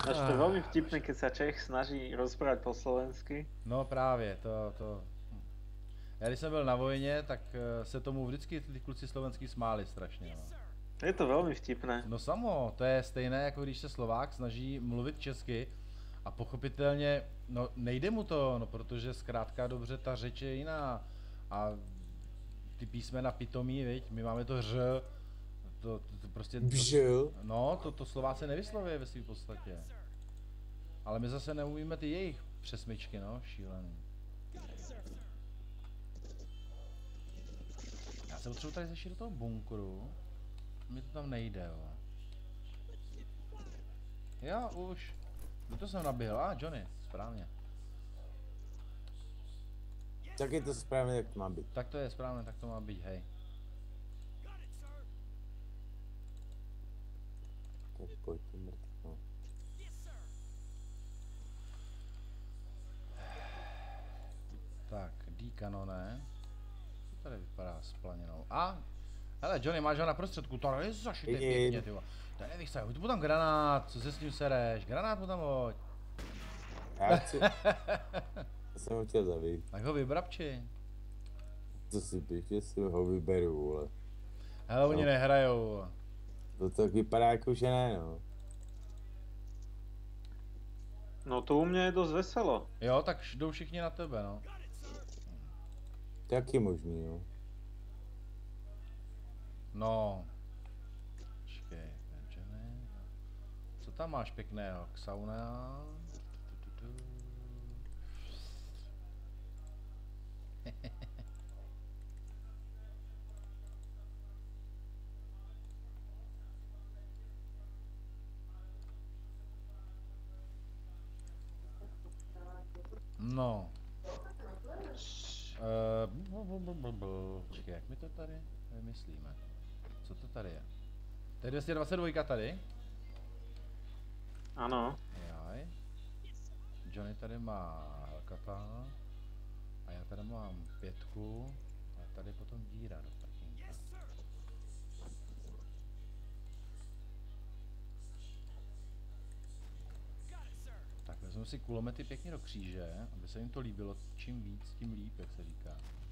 Až to je veľmi vtipné, keď sa Čech snaží rozprávať po slovensky. No právě, to. Já když jsem byl na vojně, tak se tomu vždycky ty kluci slovenský smáli strašně. No. Je to veľmi vtipné. No samo, to je stejné, jako když se Slovák snaží mluvit česky a pochopitelně, no nejde mu to, no protože zkrátka dobře ta řeč je jiná a ty písmena pitomí, viď, my máme to ř, to prostě... No, to Slováci nevyslovuje ve svým podstatě. Ale my zase neumíme ty jejich přesmyčky, no, šílený. Já se potřebuji tady zešít do toho bunkru. Mně to tam nejde, jo. Já už. Kdo to jsem naběhl? Johnny, správně. Tak je to správně, jak to má být. Tak to je správně, tak to má být, hej. Tak pojď to mrtvo. Tak, D-kanone. To tady vypadá s planinou. A, hele, Johnny, máš ho na prostředku, to je zašité pěkně, tyvo. To je nevychstaj, hoď mu tam granát, co se s ním sereš, granát mu tam hoď. Já chci... Já jsem ho chtěl zabít. Tak ho vybrabči. Co si píš, si ho vyberu, vole. Hele, oni nehrajou. To tak vypadá jako, že ne, no. No to u mě je dost veselo. Jo, tak jdou všichni na tebe, no. Taky možný, no. No. Počkej, Benjamin. Co tam máš pěkného? Xauna. No. Počkej, jak my to tady vymyslíme? Co to tady je? To je 222 tady? Ano. Jaj. Johnny tady má Hellcata. A já tady mám 5. A tady potom díra do prkínka. Tak vezmu si kulomety pěkně do kříže, aby se jim to líbilo. Čím víc, tím líp, jak se říká.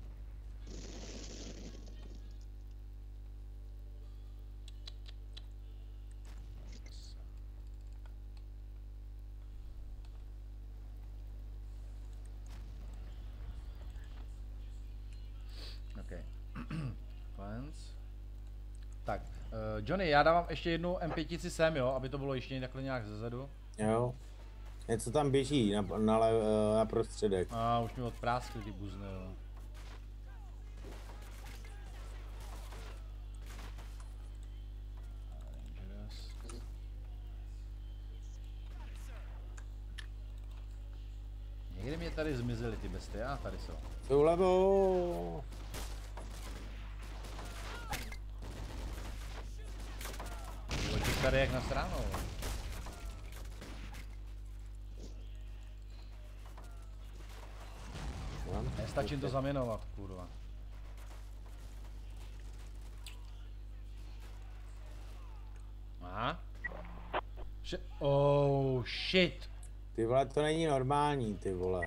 OK. Cleanse. Tak, Johnny, já dávám ještě jednu M5 sem, jo, aby to bylo ještě takhle nějak zezadu. Jo. Něco tam běží na prostředek. A už mi odpráskli ty buzny, jo. Někdy mě tady zmizely ty bestie, a tady jsou. Jsou levou. Pojď tady jak na stranu. Nestačím to zaměnovat, kurva. Aha. Oh shit. Ty vole, to není normální, ty vole.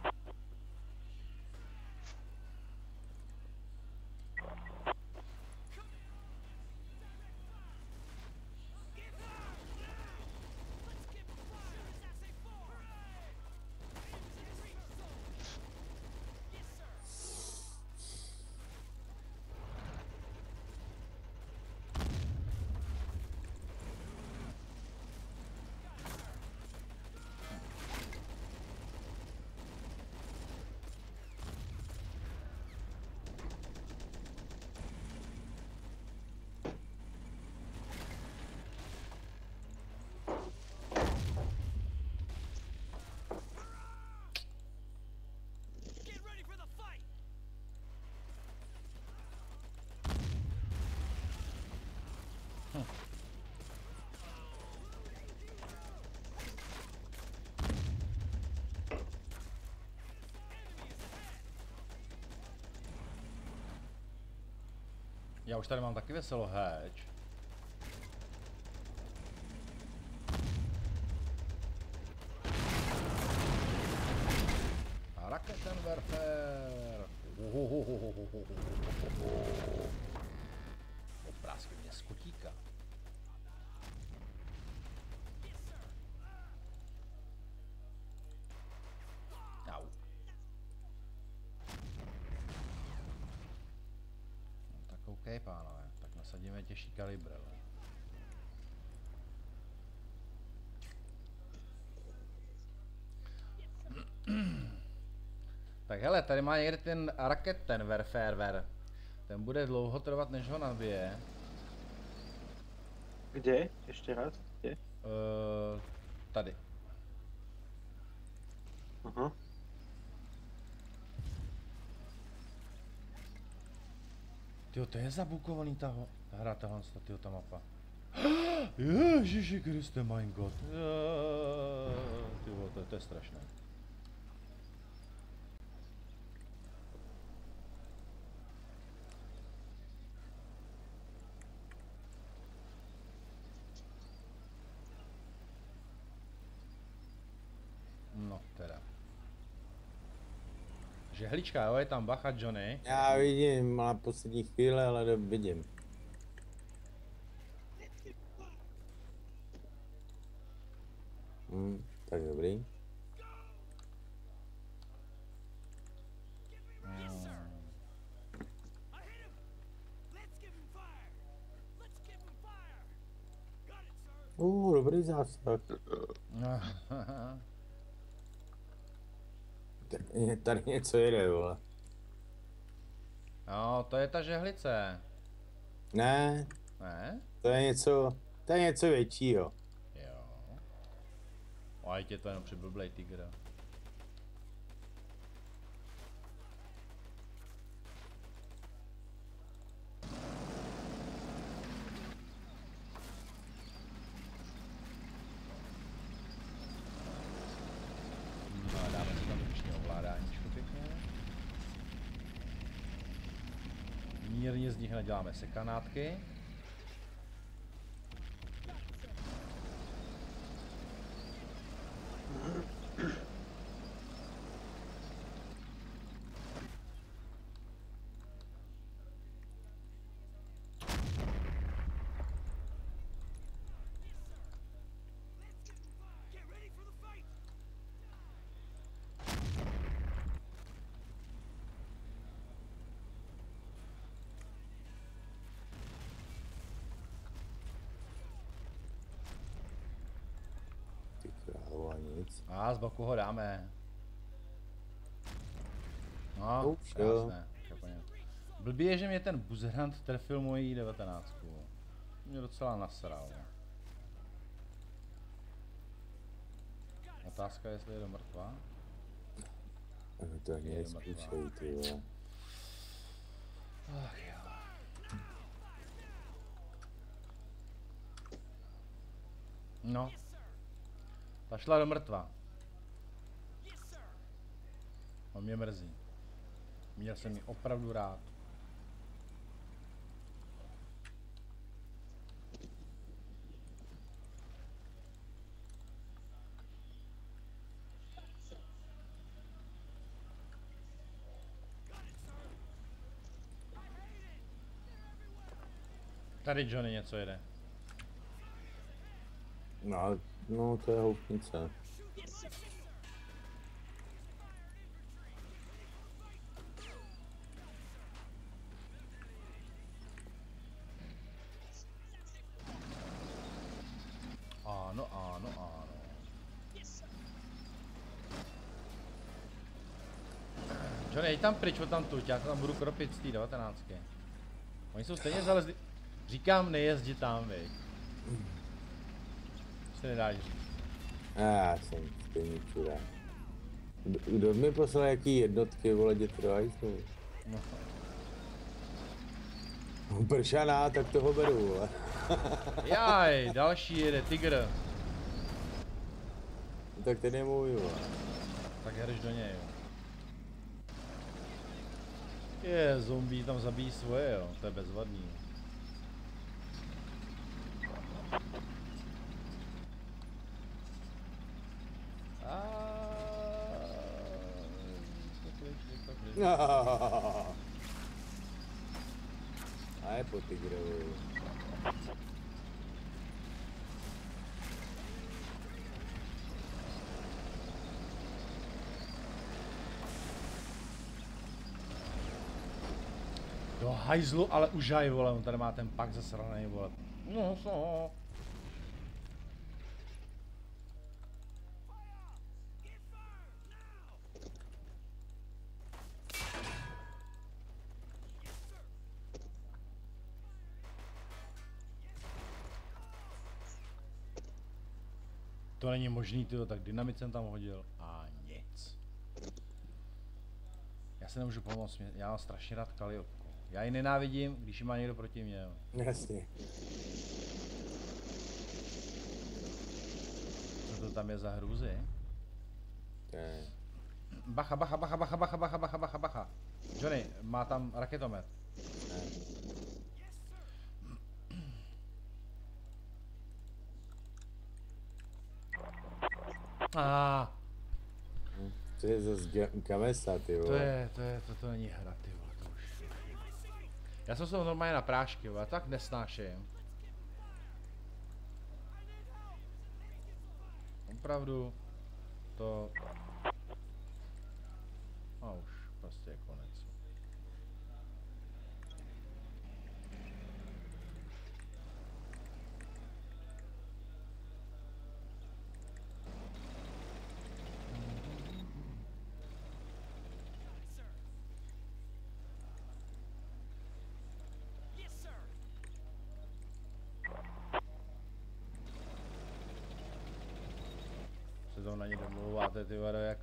Já už tady mám taky veselo, heč. Oprásky mě z kotíka. Au. No, tak OK, pánové, tak nasadíme těžší kalibr. Tak hele, tady má někde ten Raketen Warfare. Ten bude dlouho trvat, než ho nabije. Kde? Ještě raz? Kde? Tady. Aha. Tyjo, to je zabukovaný ta hra, tahle ta mapa. Ježiši Kriste, mein Gott. Tyjo, to je strašné. No teda. Žehlička, jo, je tam bacha, Johnny. Já vidím, na poslední chvíle, ale vidím. Tak dobrý. Dobrý zásah. Tady něco jede, vole. No, to je ta žehlice. Ne, Ne? to je něco většího. Jo. A je to jenom přiblblej tygr. No a dáme si tam ruční ovládáníčko pěkně. Mírně z nich naděláme sekanátky. Ty krávo, a nic. A z boku ho dáme. No, Už jo. krásné. Úplně. Blbý je, že mě ten buzerant trefil mojí 19. Mě docela nasral. Otázka je, jestli je do mrtvá. Ano, to ani neskoušej, ty vole. Ach jo. No. Ta šla do mrtva. On mě mrzí. Měl jsem ji opravdu rád. Tady Johnny něco jede. No, to je houfnice. Ano, ano, ano. Johnny, jeď tam pryč od tamtud, já tam budu kropit z té 19. Oni jsou stejně zalezli. Říkám, nejezdí tam, viď. Se nedáš říct. Já jsem stejný čurák. Kdo mi poslal jaký jednotky, vole, dětrojajsnou? No. Pršaná, tak toho beru, vole. Jaj, další jede, tygr. Tak ten je můj, vole. Tak jdeš do něj, jo. Je, zombie tam zabíjí svoje, jo, to je bezvadný. je po tigrovi. Do hajzlu, ale užaj, vole, on tady má ten pak zasranej, vole. No, co? To není možný, tyjo, tak dynamit jsem tam hodil a nic. Já se nemůžu pomoct, já mám strašně rád Kaliopku. Já ji nenávidím, když ji má někdo proti mě. Jo. Jasně. Co to tam je za hrůzy? To je... Bacha, bacha, bacha, bacha, bacha, bacha, bacha, bacha, bacha. Johnny, má tam raketomet. Ne. To je zase kamesa, ty vole. To není hra, ty vole, to už. Já jsem se normálně na prášky, vole, tak nesnáším. Opravdu, to... A už, prostě je konec. Se to na ně domlouváte, ty vado, jak?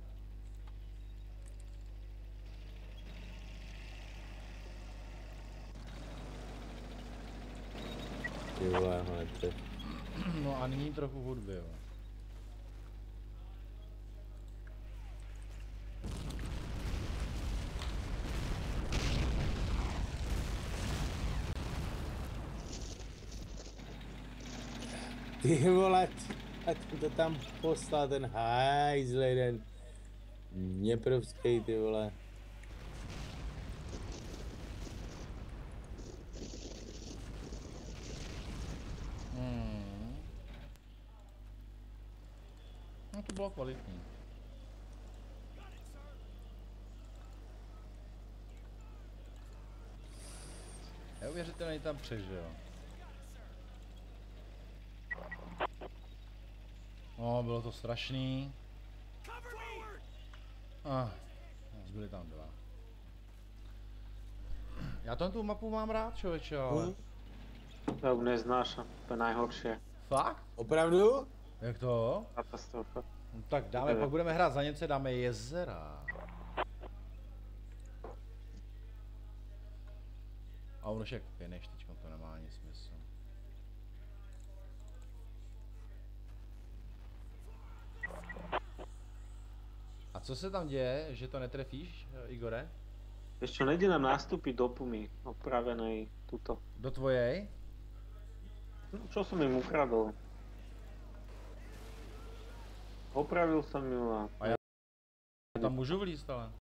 Ty vole, hele, ty. No a nyní trochu hudby, jo. Ty vole, a to tam poslal ten hajzl jeden. Dněprovský, ty vole. No to bylo kvalitní. Neuvěřitelně tam přežil. No, bylo to strašný. Zbyli tam dva. Já tu mapu mám rád, člověče, ale... Ja ju neznášam, to je najhoršie. Fakt? Opravdu? Jak to? Katastrofa. No, tak dáme, pak budeme hrát za Němce, dáme jezera. A ono však finish, teďko to nemá ani smysl. A co se tam děje, že to netrefíš, Igore? Vieš čo, nejde nám nastúpiť do Pumy, opravenej tuto. Do tvojej? No, čo som im ukradol? Opravil som ju a... Tam můžu vlízt, ale.